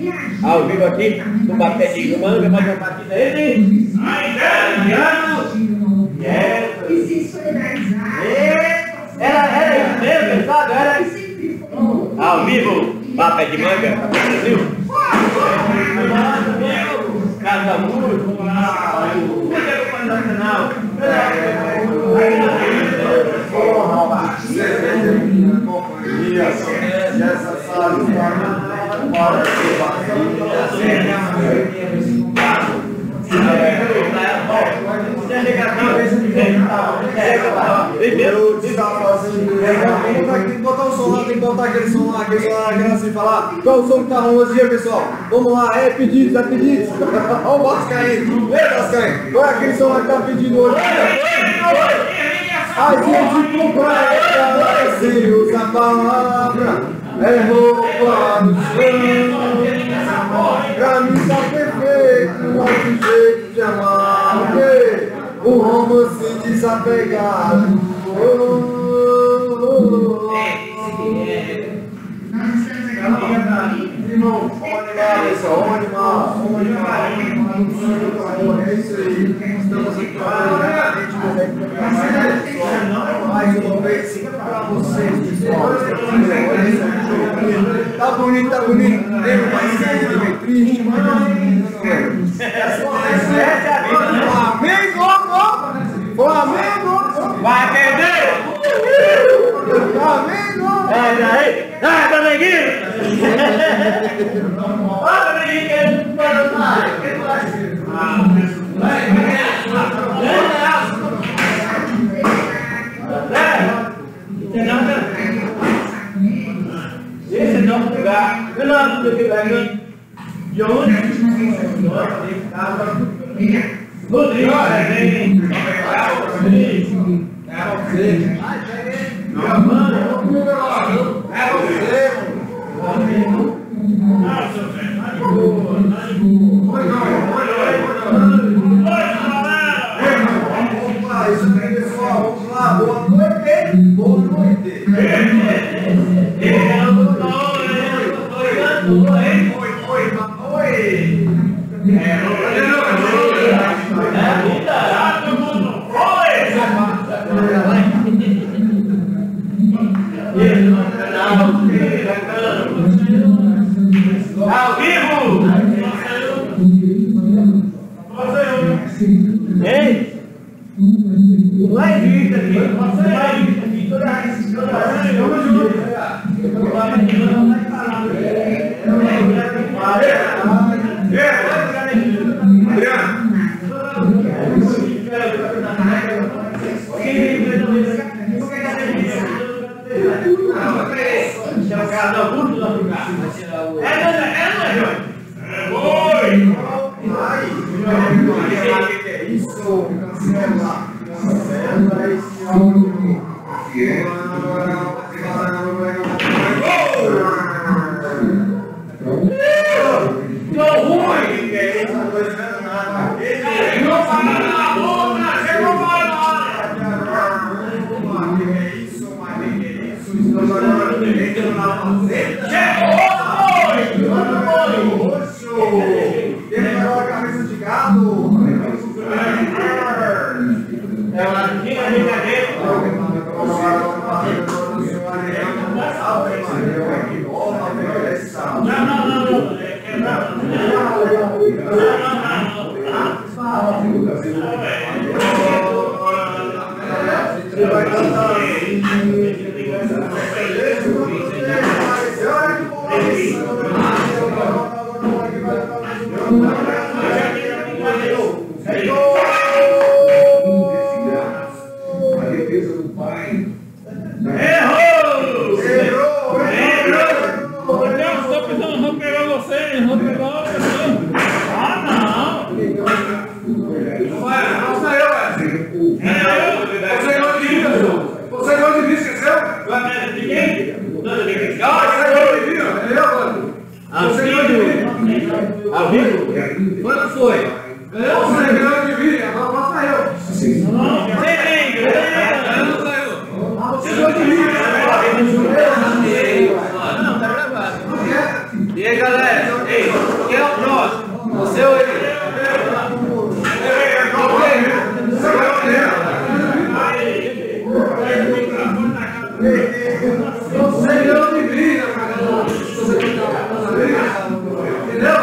Ao vivo aqui, no Bapé de Manga, mais uma partida ele. Era isso mesmo, pesado? Era ao vivo, Bapé de Manga, Brasil. Casa Música, nacional. Botar o som lá, tem que botar aquele som lá, assim, falar qual o som que tá rolando hoje, pessoal. Vamos lá, pedidos, é pedidos. Olha o Vascaíno, ei Vascaíno, qual é aquele som lá que tá pedindo hoje? A gente compra sem usar palavra, roupa no chão. Pra mim tá perfeito, outro jeito de amar, o romance desapegado. Irmão, vamos animar, pessoal, vamos animar. É isso aí. Estamos aqui mais uma vez para vocês, pessoal. Tá bonito. Tem um país meio triste, mas Flamengo! Vai perder! Flamengo! Aí! Ah, Flamenguinho! Ó, Flamenguinho, que ele não parou nada! Esse é nosso lugar. Eu não acho que vai vir. De onde? Rodrigo, ao vivo! Ei! Live aqui, toda Ao vivo? Quando foi? Eu não sei, eu de vídeo, agora passa eu. Sim. Não saiu. Você foi de vídeo. Não, tá gravado. E aí, galera? Ei. Você ou ele? Você não me vira, cara. Entendeu?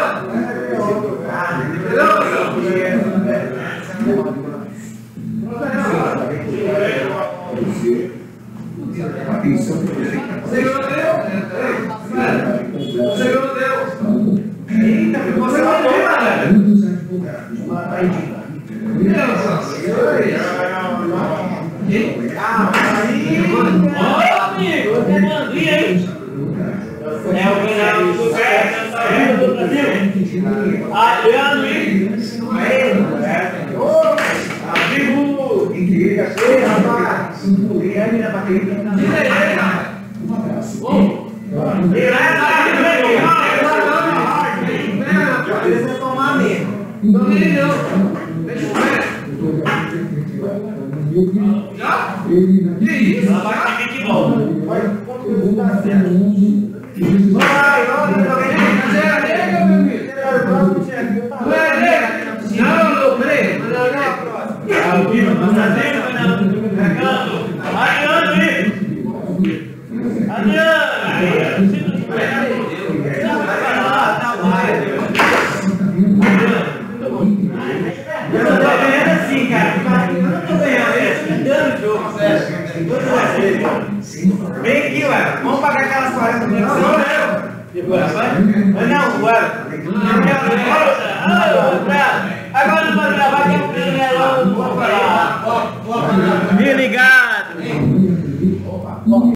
Vem aqui, ué. Vamos pagar aquelas 40 mil. Não, ué. Agora não vai gravar que é o primeiro. Me ligado.